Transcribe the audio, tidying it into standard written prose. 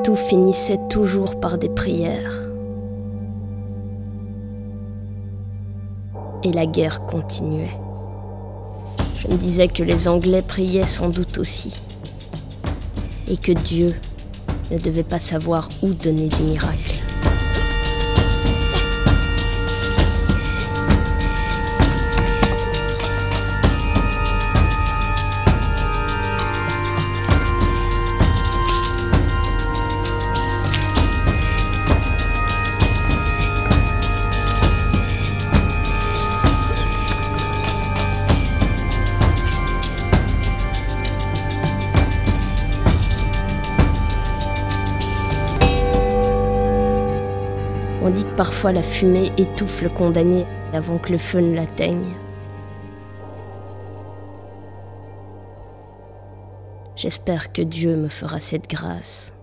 tout finissait toujours par des prières. Et la guerre continuait. Je me disais que les Anglais priaient sans doute aussi, et que Dieu ne devait pas savoir où donner du miracle. On dit que parfois la fumée étouffe le condamné avant que le feu ne l'atteigne. J'espère que Dieu me fera cette grâce.